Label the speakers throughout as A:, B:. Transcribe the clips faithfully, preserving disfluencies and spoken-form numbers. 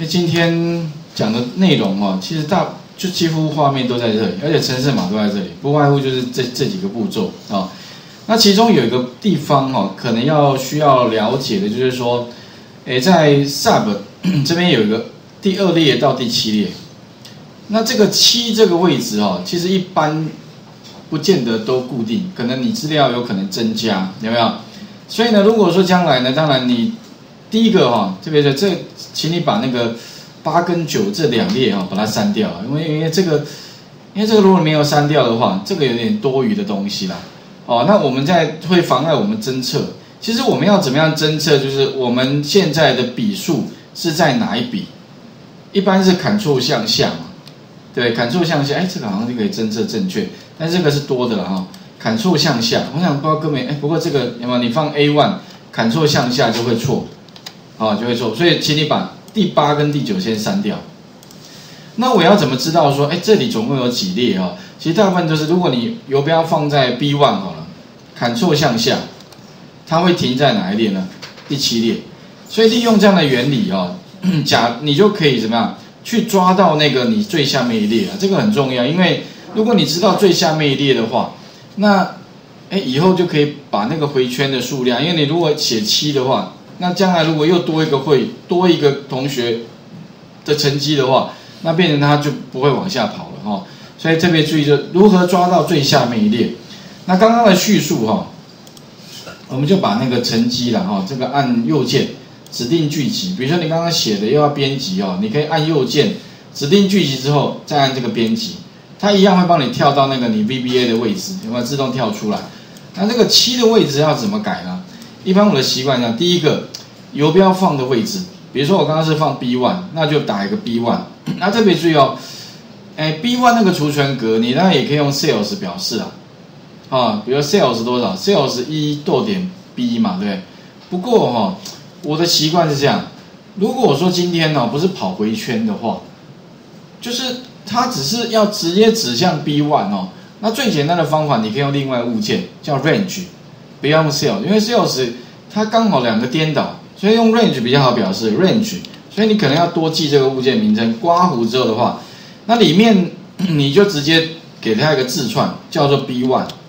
A: 为今天讲的内容哦，其实大就几乎画面都在这里，而且程式码都在这里，不外乎就是这这几个步骤啊、哦。那其中有一个地方哦，可能要需要了解的就是说，诶，在 sub 这边有一个第二列到第七列，那这个七这个位置哦，其实一般不见得都固定，可能你资料有可能增加，有没有？所以呢，如果说将来呢，当然你第一个哈、哦，特别是这，请你把那个八跟九这两列哈、哦，把它删掉，因为因为这个，因为这个如果没有删掉的话，这个有点多余的东西啦。哦，那我们在会妨碍我们侦测。其实我们要怎么样侦测？就是我们现在的笔数是在哪一笔？一般是Ctrl向下嘛，对，Ctrl向下，哎，这个好像就可以侦测正确，但是这个是多的了哈、哦。Ctrl向下，我想不知道各位，哎，不过这个有没有？你放 A 一 Ctrl 向下就会错，啊、哦，就会错。所以请你把第八跟第九先删掉。那我要怎么知道说，哎，这里总共有几列啊、哦？其实大部分都是，如果你游标放在 B 一 好了 ，Ctrl 向下，它会停在哪一列呢？第七列。所以利用这样的原理啊、哦，假你就可以怎么样去抓到那个你最下面一列啊？这个很重要，因为如果你知道最下面一列的话，那哎以后就可以把那个回圈的数量，因为你如果写七的话，那将来如果又多一个会多一个同学的成绩的话，那变成他就不会往下跑了哈、哦。所以特别注意，就如何抓到最下面一列。那刚刚的叙述哈、哦，我们就把那个成绩了哈、哦，这个按右键指定剧集，比如说你刚刚写的又要编辑哦，你可以按右键指定剧集之后再按这个编辑，它一样会帮你跳到那个你 V B A 的位置，有没有自动跳出来？那这个七的位置要怎么改呢？一般我的习惯这样，第一个游标放的位置，比如说我刚刚是放 B 一，那就打一个 B 一。那特别注意哦，哎 B 一 那个储存格，你当然也可以用 sales 表示啊，啊，比如 sales 多少 ，sales 一逗点 B 嘛，对不对？不过哈、哦，我的习惯是这样，如果我说今天呢、哦、不是跑回圈的话，就是它只是要直接指向 B 一 哦，那最简单的方法，你可以用另外物件叫 range， 不要用 sales， 因为 sales 它刚好两个颠倒，所以用 range 比较好表示 range。所以你可能要多记这个物件名称，刮胡之后的话，那里面你就直接给它一个字串，叫做 B 一，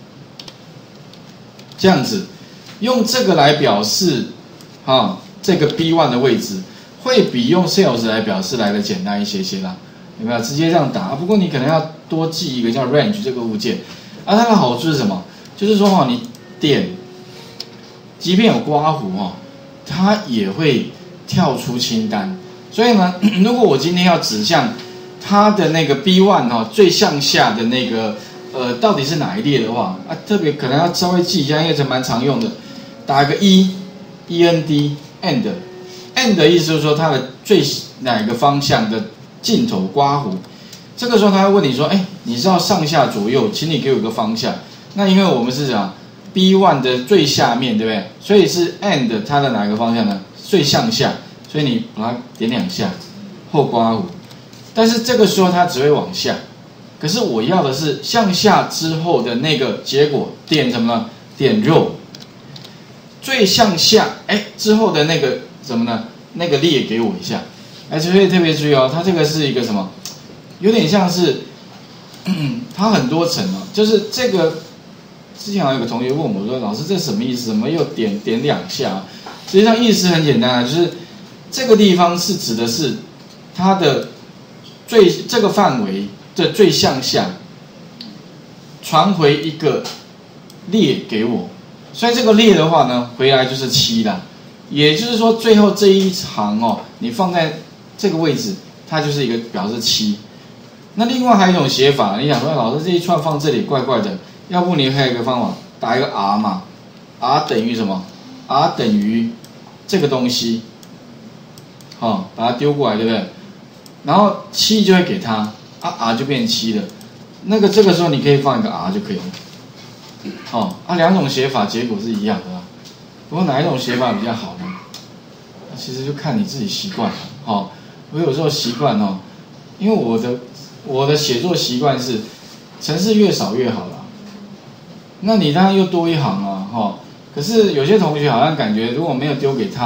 A: 这样子，用这个来表示，哈、哦，这个 B 一 的位置，会比用 sales 来表示来的简单一些些啦，有没有？直接这样打，不过你可能要多记一个叫 range 这个物件，啊，它的好处是什么？就是说哈、哦，你点，即便有刮胡哈、哦，它也会跳出清单，所以呢，如果我今天要指向它的那个 B 一 哈最向下的那个呃到底是哪一列的话啊，特别可能要稍微记一下，因为这蛮常用的，打个一 E N D end end 的意思就是说它的最哪个方向的尽头刮胡，这个时候他会问你说，哎，你是要上下左右，请你给我一个方向。那因为我们是讲 B 一 的最下面，对不对？所以是 end 它的哪个方向呢？最向下，所以你把它点两下后刮胡，但是这个时候它只会往下，可是我要的是向下之后的那个结果，点什么呢？点 row 最向下，哎之后的那个什么呢？那个列给我一下，哎，所以特别注意哦，它这个是一个什么？有点像是，它很多层哦，就是这个之前有个同学问我说，老师这什么意思？怎么又点点两下？实际上意思很简单啊，就是这个地方是指的是它的最这个范围的最向下传回一个列给我，所以这个列的话呢，回来就是七啦。也就是说，最后这一行哦，你放在这个位置，它就是一个表示七。那另外还有一种写法，你想说老师这一串放这里怪怪的，要不你还有一个方法，打一个 R 嘛 ，R 等于什么 ？R 等于这个东西，好、哦，把它丢过来，对不对？然后七就会给它，啊 R 就变七了。那个这个时候你可以放一个 R 就可以了。哦，啊两种写法结果是一样的啦。不过哪一种写法比较好呢？其实就看你自己习惯了。哦，我有时候习惯哦，因为我的我的写作习惯是，程式越少越好啦。那你当然又多一行啊，哈、哦。可是有些同学好像感觉如果没有丢给他，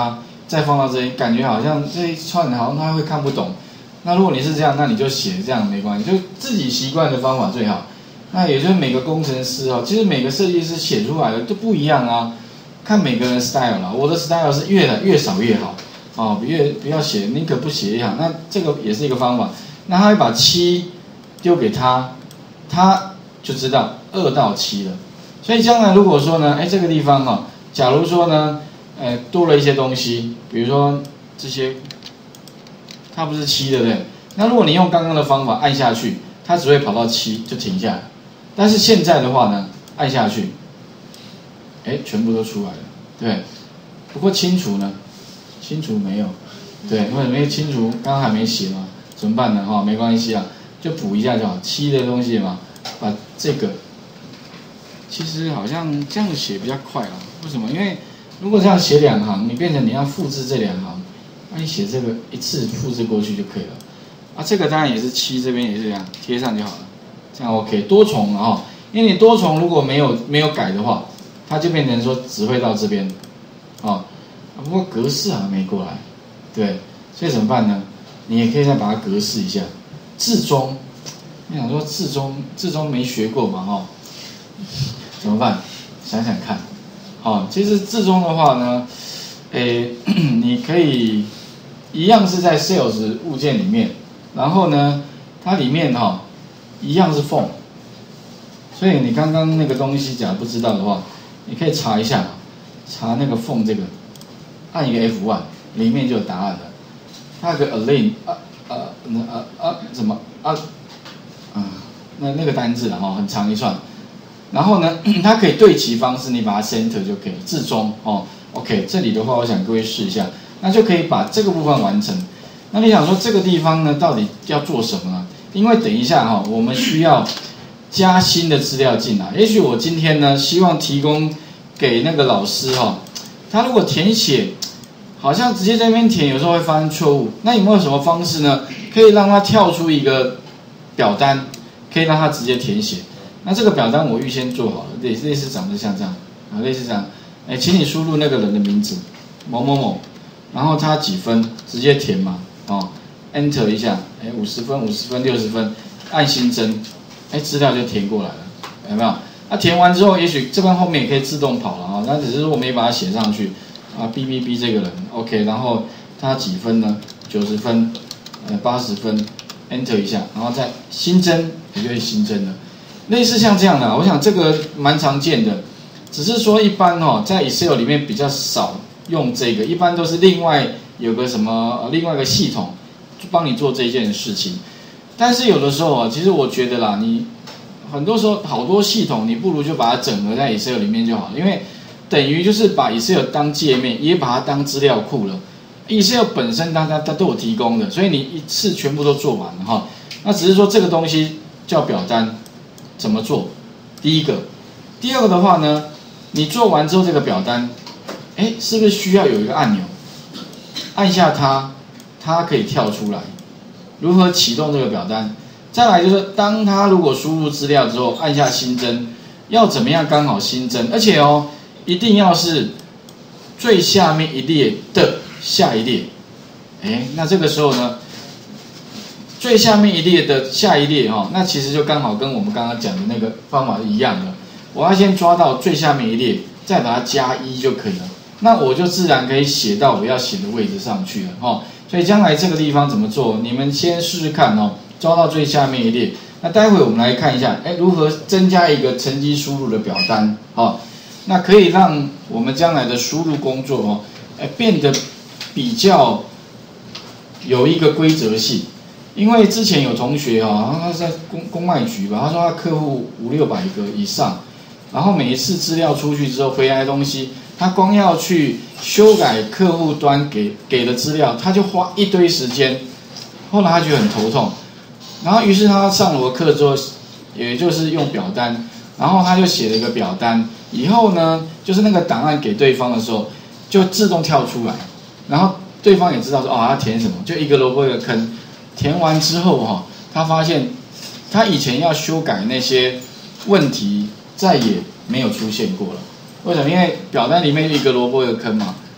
A: 再放到这里，感觉好像这一串好像他会看不懂。那如果你是这样，那你就写这样没关系，就自己习惯的方法最好。那也就是每个工程师哦，其实每个设计师写出来的都不一样啊，看每个人的 style 啦。我的 style 是越来越少越好哦，越不要写，宁可不写也好。那这个也是一个方法。那他会把七丢给他，他就知道二到七了。所以将来如果说呢，哎，这个地方哦，假如说呢，呃，多了一些东西，比如说这些，它不是七，对不对？那如果你用刚刚的方法按下去，它只会跑到七就停下来。但是现在的话呢，按下去，哎，全部都出来了，对。不过清除呢，清除没有，对，因为没有清除，刚刚还没写嘛，怎么办呢？哈、哦，没关系啊，就补一下就好。七的东西嘛，把这个。其实好像这样写比较快啦，为什么？因为如果这样写两行，你变成你要复制这两行，那你写这个一次复制过去就可以了。啊，这个当然也是七，这边也是这样贴上就好了，这样 OK。多重啊、哦，因为你多重如果没有没有改的话，它就变成说只会到这边，哦，不过格式还没过来，对，所以怎么办呢？你也可以再把它格式一下，字中，你想说字中字中没学过嘛，哈、哦。怎么办？想想看，哦，其实字中的话呢，诶，你可以一样是在 sales 物件里面，然后呢，它里面哈、哦、一样是缝，所以你刚刚那个东西假如不知道的话，你可以查一下，查那个缝这个，按一个 F 一， 里面就有答案了。它有个 align 啊啊啊啊怎么啊啊那那个单字了哈、哦，很长一串。然后呢，它可以对齐方式，你把它 center 就可以，字中哦 ，OK。这里的话，我想各位试一下，那就可以把这个部分完成。那你想说这个地方呢，到底要做什么呢？因为等一下哈、哦，我们需要加新的资料进来。也许我今天呢，希望提供给那个老师哈、哦，他如果填写，好像直接在那边填，有时候会发生错误。那有没有什么方式呢，可以让他跳出一个表单，可以让他直接填写？那这个表单我预先做好了，类类似长得像这样啊，类似这样，哎，请你输入那个人的名字某某某，然后他几分，直接填嘛，哦 ，Enter 一下，哎，五十分、五十分、六十分，按新增，哎，资料就填过来了，有没有？那、啊、填完之后，也许这边后面也可以自动跑了啊，那只是我没把它写上去啊。B B B 这个人 ，OK， 然后他几分呢？九十分，呃，八十分 ，Enter 一下，然后再新增，也就会新增了。类似像这样的，我想这个蛮常见的，只是说一般哦，在 Excel 里面比较少用这个，一般都是另外有个什么另外一个系统帮你做这件事情。但是有的时候啊，其实我觉得啦，你很多时候好多系统，你不如就把它整合在 Excel 里面就好了，因为等于就是把 Excel 当界面，也把它当资料库了。Excel 本身它它它都有提供的，所以你一次全部都做完了哈。那只是说这个东西叫表单。怎么做？第一个，第二个的话呢，你做完之后这个表单，哎，是不是需要有一个按钮？按下它，它可以跳出来。如何启动这个表单？再来就是，当它如果输入资料之后，按下新增，要怎么样刚好新增？而且哦，一定要是最下面一列的下一列。哎，那这个时候呢？最下面一列的下一列哈，那其实就刚好跟我们刚刚讲的那个方法是一样的。我要先抓到最下面一列，再把它加一就可以了。那我就自然可以写到我要写的位置上去了哈。所以将来这个地方怎么做，你们先试试看哦。抓到最下面一列，那待会我们来看一下，哎，如何增加一个成绩输入的表单哈。那可以让我们将来的输入工作哦，哎，变得比较有一个规则性。因为之前有同学啊，他是在公公卖局吧，他说他客户五六百个以上，然后每一次资料出去之后回来的东西，他光要去修改客户端给给的资料，他就花一堆时间。后来他觉得很头痛，然后于是他上了我课之后，也就是用表单，然后他就写了一个表单，以后呢，就是那个档案给对方的时候，就自动跳出来，然后对方也知道说哦，他填什么，就一个萝卜一个坑。填完之后哈，他发现他以前要修改那些问题再也没有出现过了。为什么？因为表单里面就一个萝卜一个坑嘛，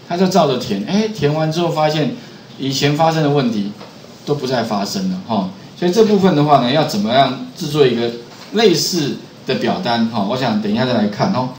A: 他就照着填，哎，填完之后发现以前发生的问题都不再发生了哈、哦。所以这部分的话呢，要怎么样制作一个类似的表单哈、哦？我想等一下再来看哦。